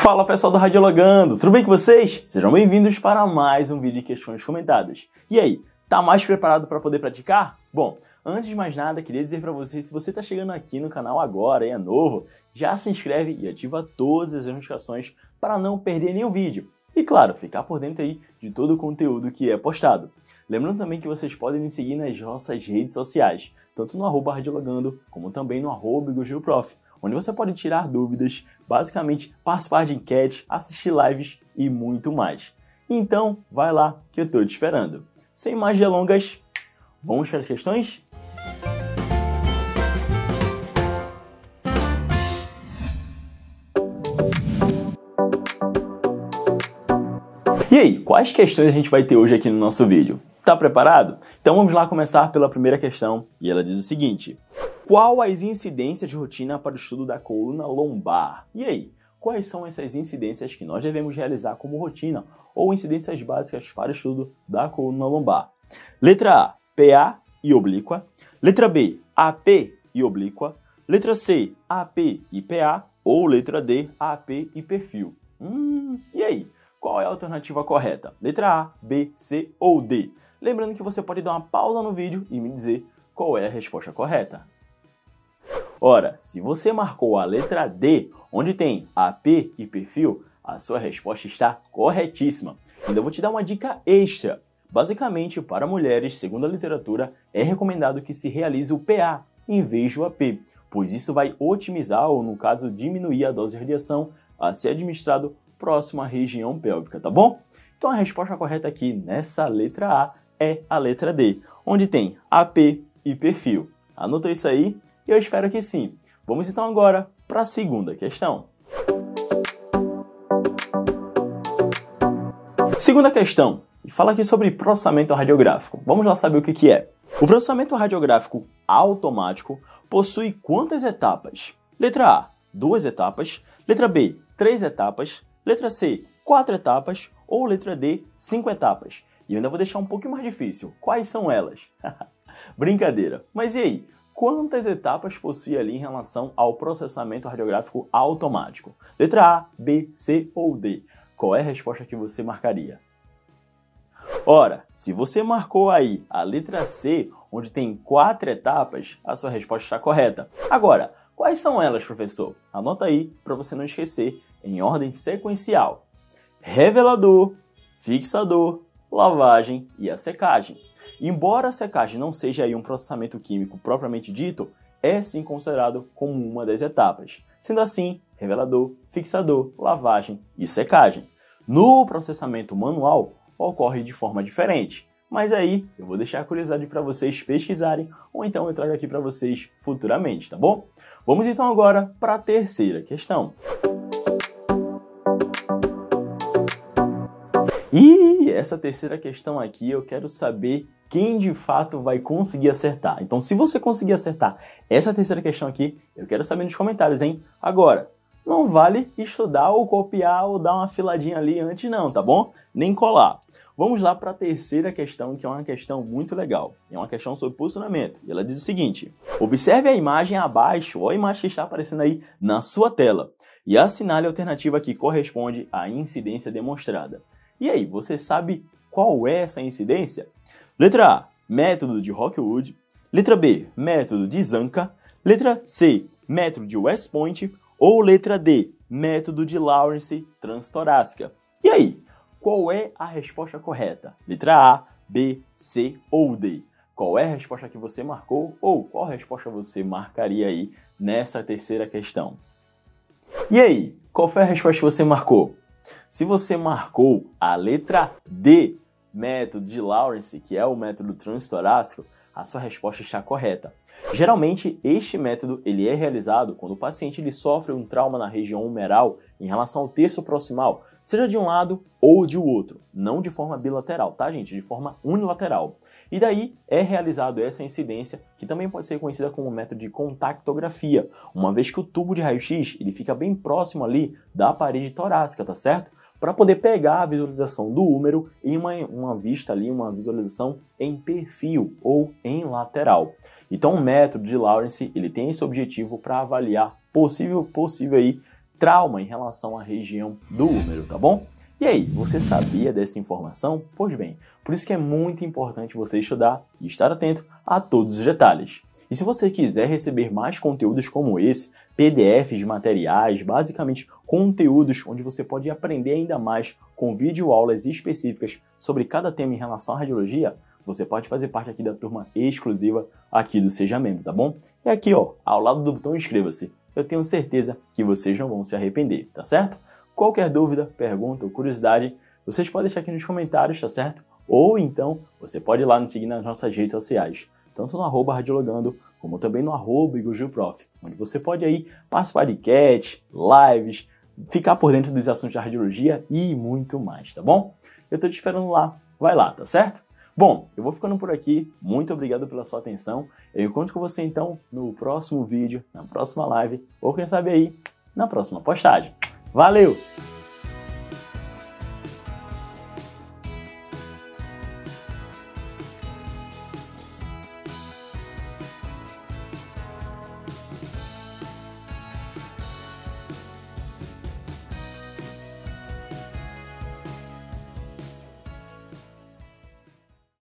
Fala pessoal do Radiologando, tudo bem com vocês? Sejam bem-vindos para mais um vídeo de questões comentadas. E aí, tá mais preparado para poder praticar? Bom, antes de mais nada, queria dizer para vocês, se você tá chegando aqui no canal agora e é novo, já se inscreve e ativa todas as notificações para não perder nenhum vídeo. E claro, ficar por dentro aí de todo o conteúdo que é postado. Lembrando também que vocês podem me seguir nas nossas redes sociais, tanto no @radiologando, como também no @igogilprof, onde você pode tirar dúvidas, basicamente participar de enquetes, assistir lives e muito mais. Então, vai lá que eu tô te esperando. Sem mais delongas, vamos para as questões? E aí, quais questões a gente vai ter hoje aqui no nosso vídeo? Tá preparado? Então vamos lá começar pela primeira questão, e ela diz o seguinte: qual as incidências de rotina para o estudo da coluna lombar? E aí, quais são essas incidências que nós devemos realizar como rotina ou incidências básicas para o estudo da coluna lombar? Letra A, PA e oblíqua. Letra B, AP e oblíqua. Letra C, AP e PA. Ou letra D, AP e perfil. E aí, qual é a alternativa correta? Letra A, B, C ou D? Lembrando que você pode dar uma pausa no vídeo e me dizer qual é a resposta correta. Ora, se você marcou a letra D, onde tem AP e perfil, a sua resposta está corretíssima. Ainda vou te dar uma dica extra. Basicamente, para mulheres, segundo a literatura, é recomendado que se realize o PA em vez do AP, pois isso vai otimizar ou, no caso, diminuir a dose de radiação a ser administrado próximo à região pélvica, tá bom? Então a resposta correta aqui nessa letra A é a letra D, onde tem AP e perfil. Anota isso aí? Eu espero que sim. Vamos então agora para a segunda questão. Segunda questão, e fala aqui sobre processamento radiográfico. Vamos lá saber o que é. O processamento radiográfico automático possui quantas etapas? Letra A, 2 etapas. Letra B, 3 etapas. Letra C, 4 etapas. Ou letra D, 5 etapas. E eu ainda vou deixar um pouquinho mais difícil. Quais são elas? Brincadeira. Mas e aí? Quantas etapas possui ali em relação ao processamento radiográfico automático? Letra A, B, C ou D? Qual é a resposta que você marcaria? Ora, se você marcou aí a letra C, onde tem 4 etapas, a sua resposta está correta. Agora, quais são elas, professor? Anota aí para você não esquecer, em ordem sequencial: revelador, fixador, lavagem e a secagem. Embora a secagem não seja aí um processamento químico propriamente dito, é sim considerado como uma das etapas. Sendo assim, revelador, fixador, lavagem e secagem. No processamento manual, ocorre de forma diferente. Mas aí, eu vou deixar a curiosidade para vocês pesquisarem, ou então eu trago aqui para vocês futuramente, tá bom? Vamos então agora para a terceira questão. E essa terceira questão aqui eu quero saber quem de fato vai conseguir acertar. Então, se você conseguir acertar essa terceira questão aqui, eu quero saber nos comentários, hein? Agora, não vale estudar ou copiar ou dar uma filadinha ali antes não, tá bom? Nem colar. Vamos lá para a terceira questão, que é uma questão muito legal. É uma questão sobre posicionamento. E ela diz o seguinte: observe a imagem abaixo, ou a imagem que está aparecendo aí na sua tela, e assinale a alternativa que corresponde à incidência demonstrada. E aí, você sabe qual é essa incidência? Letra A, método de Rockwood. Letra B, método de Zanca. Letra C, método de West Point. Ou letra D, método de Lawrence transtorácica. E aí, qual é a resposta correta? Letra A, B, C ou D? Qual é a resposta que você marcou? Ou qual resposta você marcaria aí nessa terceira questão? E aí, qual foi a resposta que você marcou? Se você marcou a letra D, método de Lawrence, que é o método transtorácico, a sua resposta está correta. Geralmente, este método ele é realizado quando o paciente ele sofre um trauma na região humeral em relação ao terço proximal, seja de um lado ou de outro, não de forma bilateral, tá, gente? De forma unilateral. E daí é realizado essa incidência, que também pode ser conhecida como método de contactografia, uma vez que o tubo de raio-x ele fica bem próximo ali da parede torácica, tá certo? Para poder pegar a visualização do úmero em uma vista ali, uma visualização em perfil ou em lateral. Então o método de Lawrence ele tem esse objetivo para avaliar possível aí trauma em relação à região do úmero, tá bom? E aí, você sabia dessa informação? Pois bem, por isso que é muito importante você estudar e estar atento a todos os detalhes. E se você quiser receber mais conteúdos como esse, PDFs de materiais, basicamente conteúdos onde você pode aprender ainda mais com videoaulas específicas sobre cada tema em relação à radiologia, você pode fazer parte aqui da turma exclusiva aqui do Seja Membro, tá bom? E aqui, ó, ao lado do botão inscreva-se, eu tenho certeza que vocês não vão se arrepender, tá certo? Qualquer dúvida, pergunta ou curiosidade, vocês podem deixar aqui nos comentários, tá certo? Ou então, você pode ir lá nos seguir nas nossas redes sociais, tanto no @radiologando, como também no @igojilprof, onde você pode aí participar de enquete, lives, ficar por dentro dos assuntos da radiologia e muito mais, tá bom? Eu tô te esperando lá, vai lá, tá certo? Bom, eu vou ficando por aqui, muito obrigado pela sua atenção, eu encontro com você então no próximo vídeo, na próxima live, ou quem sabe aí, na próxima postagem. Valeu!